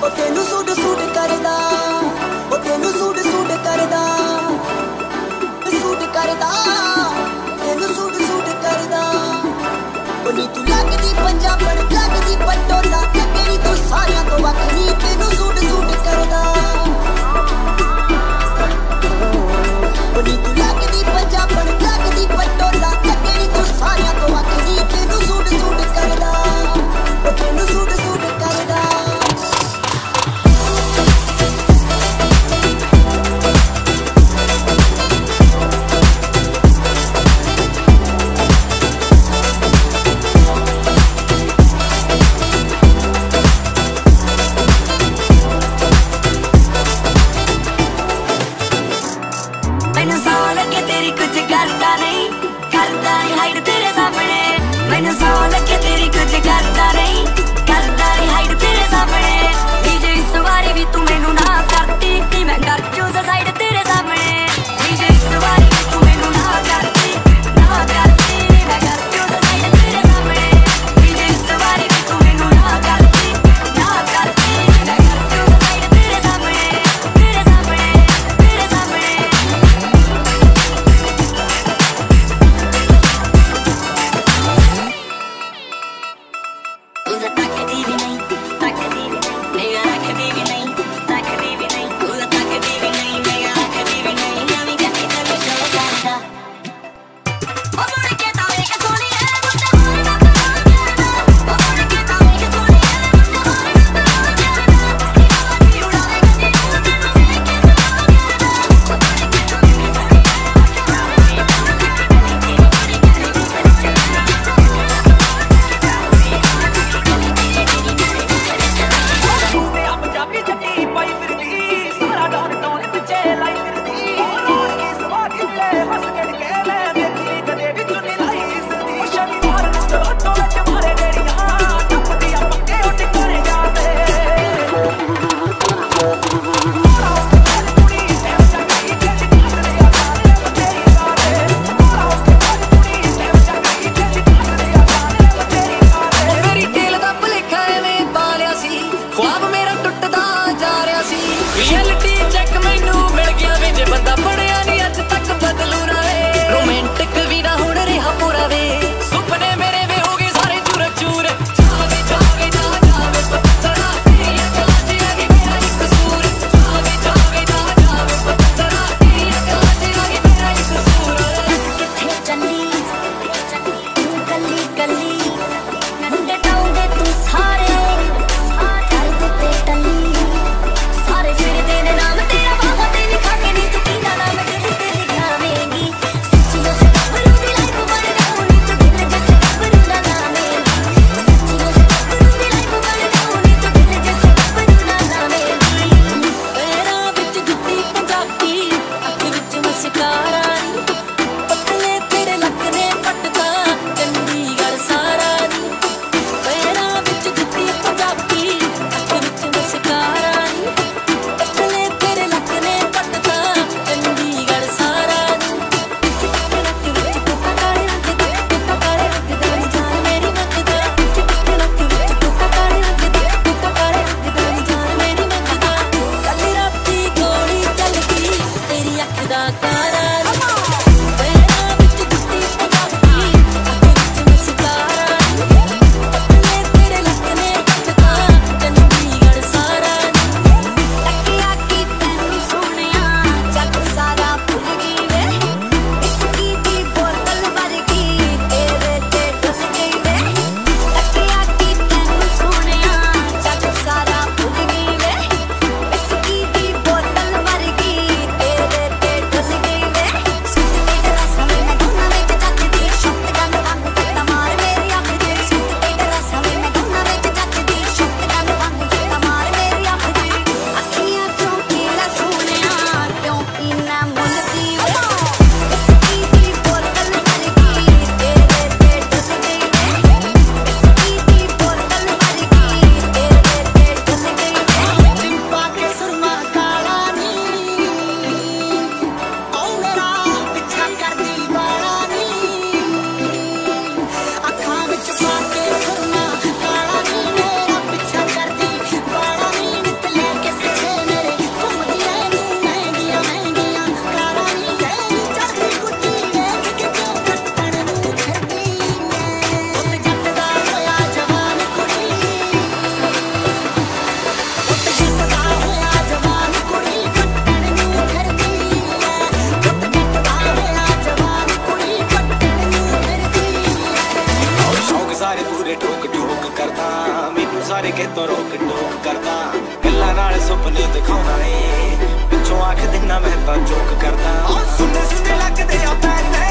ओ तेनू suit suit करदा, ओ तेनू सूट सूट करदा, सूट करदा, तेनू सूट सूट करदा। ओ नी तू लगदी पंजाबण लगदी पटोला, लगे नी तू सारियां तो वख नी तेनू सूट सूट करदा। ओ नी तू लगदी पंजाबण लगदी पटोला, लगे नी तू सारियां तो वख नी तेनू सूट सूट करदा, ओ तेनू सूट सूट करदा। ਸਾਰੇ ਪੂਰੇ ਠੋਕ ਠੋਕ ਕਰਦਾ ਮੈਨੂੰ ਸਾਰੇ ਕਿਤੋਂ ਰੋਕ ਟੋਕ ਕਰਦਾ ਗੱਲਾਂ ਨਾਲ ਸੁਪਨੇ ਦਿਖਾਉਣਾ ਏ ਪਿੱਛੋਂ ਆਖ ਦਿਨਾ ਮੈਂ ਤਾਂ ਚੁੱਕ ਕਰਦਾ ਸੁਣਦੇ ਸੁਣਦੇ ਲੱਗਦੇ ਆ ਪੈਰ